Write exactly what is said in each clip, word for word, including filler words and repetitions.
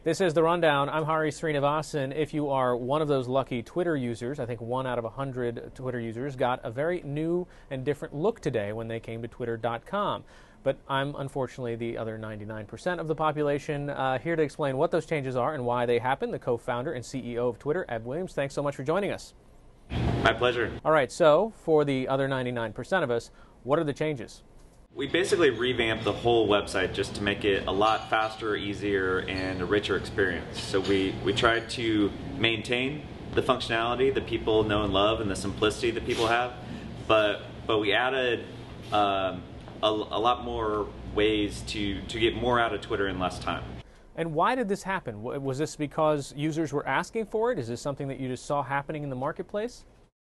This is The Rundown. I'm Hari Srinivasan. If you are one of those lucky Twitter users, I think one out of a hundred Twitter users got a very new and different look today when they came to twitter dot com. But I'm unfortunately the other ninety-nine percent of the population. Uh, here to explain what those changes are and why they happened, the co-founder and C E O of Twitter, Ed Williams. Thanks so much for joining us. My pleasure. All right, so for the other ninety-nine percent of us, what are the changes? We basically revamped the whole website just to make it a lot faster, easier, and a richer experience. So we, we tried to maintain the functionality that people know and love and the simplicity that people have, but but we added um, a, a lot more ways to, to get more out of Twitter in less time. And why did this happen? Was this because users were asking for it? Is this something that you just saw happening in the marketplace?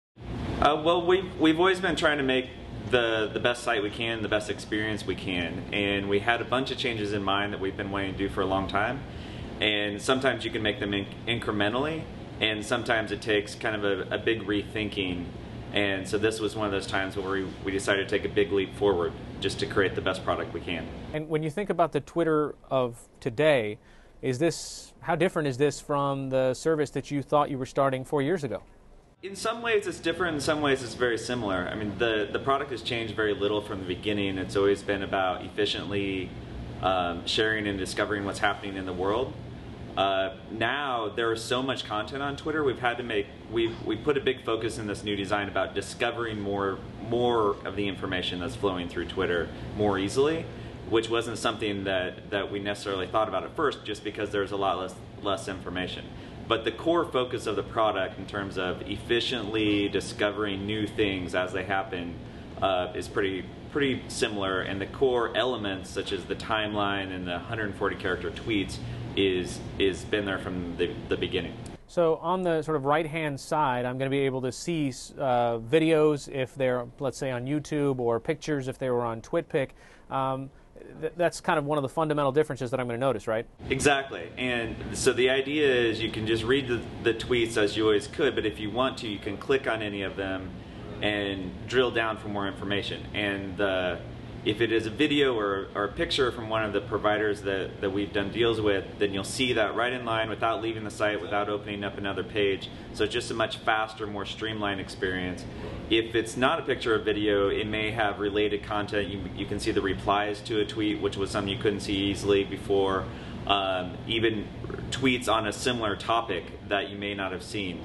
Uh, well, we've, we've always been trying to make the the best site we can, the best experience we can, and we had a bunch of changes in mind that we've been wanting to do for a long time. And sometimes you can make them inc incrementally, and sometimes it takes kind of a, a big rethinking. And so this was one of those times where we, we decided to take a big leap forward just to create the best product we can. And when you think about the Twitter of today, is this, how different is this from the service that you thought you were starting four years ago? In some ways it's different, in some ways it's very similar. I mean, the, the product has changed very little from the beginning. It's always been about efficiently um, sharing and discovering what's happening in the world. Uh, now there is so much content on Twitter, we've had to make, we've, we put a big focus in this new design about discovering more, more of the information that's flowing through Twitter more easily, which wasn't something that, that we necessarily thought about at first, just because there's a lot less, less information. But the core focus of the product in terms of efficiently discovering new things as they happen uh, is pretty pretty similar, and the core elements such as the timeline and the one hundred forty character tweets is is been there from the, the beginning. So on the sort of right-hand side, I'm going to be able to see uh, videos if they're, let's say, on YouTube, or pictures if they were on TwitPic. Um, th that's kind of one of the fundamental differences that I'm going to notice, right? Exactly. And so the idea is you can just read the, the tweets as you always could, but if you want to, you can click on any of them and drill down for more information. And uh, if it is a video or, or a picture from one of the providers that, that we've done deals with, then you'll see that right in line without leaving the site, without opening up another page. So it's just a much faster, more streamlined experience. If it's not a picture or video, it may have related content. You, you can see the replies to a tweet, which was something you couldn't see easily before. Um, even tweets on a similar topic that you may not have seen.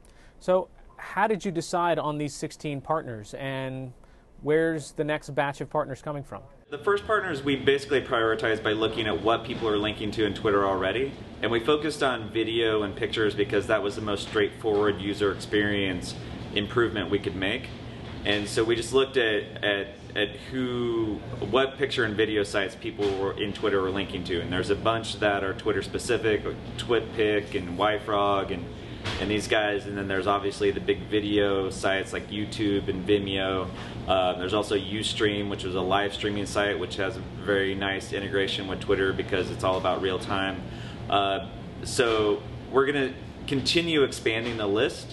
So how did you decide on these sixteen partners, and where's the next batch of partners coming from? The first partners we basically prioritized by looking at what people are linking to in Twitter already, and we focused on video and pictures because that was the most straightforward user experience improvement we could make. And so we just looked at, at, at who, what picture and video sites people were in Twitter were linking to, and there's a bunch that are Twitter specific, like TwitPic and YFrog and and these guys, and then there's obviously the big video sites like YouTube and Vimeo. Uh, there's also Ustream, which was a live streaming site, which has a very nice integration with Twitter because it's all about real time. Uh, so we're going to continue expanding the list,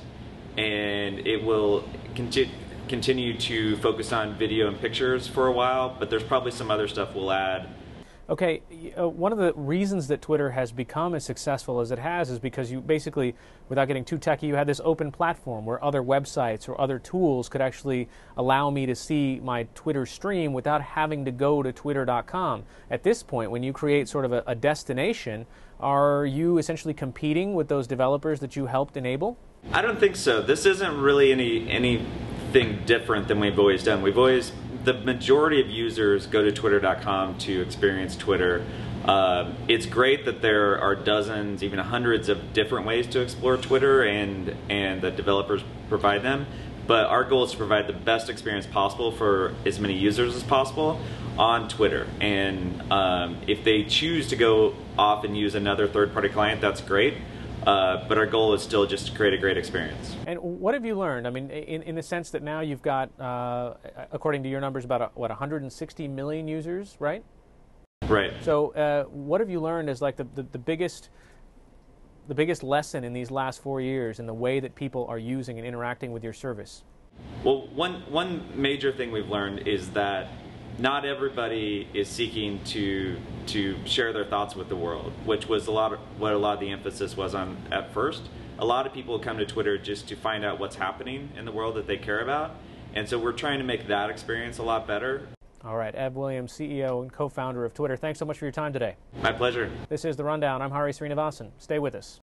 and it will conti continue to focus on video and pictures for a while, but there's probably some other stuff we'll add. Okay, uh, one of the reasons that Twitter has become as successful as it has is because you basically, without getting too techy, you had this open platform where other websites or other tools could actually allow me to see my Twitter stream without having to go to twitter dot com. At this point, when you create sort of a, a destination, are you essentially competing with those developers that you helped enable? I don't think so. This isn't really any anything different than we've always done. We've always The majority of users go to twitter dot com to experience Twitter. Uh, it's great that there are dozens, even hundreds of different ways to explore Twitter, and, and that developers provide them. But our goal is to provide the best experience possible for as many users as possible on Twitter. And um, if they choose to go off and use another third-party client, that's great. Uh, but our goal is still just to create a great experience. And what have you learned? I mean, in, in the sense that now you've got, uh, according to your numbers, about, a, what, one hundred sixty million users, right? Right. So uh, what have you learned as like the, the, the biggest the biggest lesson in these last four years in the way that people are using and interacting with your service? Well, one, one major thing we've learned is that not everybody is seeking to to share their thoughts with the world, which was a lot of what a lot of the emphasis was on at first. A lot of people come to Twitter just to find out what's happening in the world that they care about, and so we're trying to make that experience a lot better. All right, Ev Williams, C E O and co-founder of Twitter. Thanks so much for your time today. My pleasure. This is The Rundown. I'm Hari Srinivasan. Stay with us.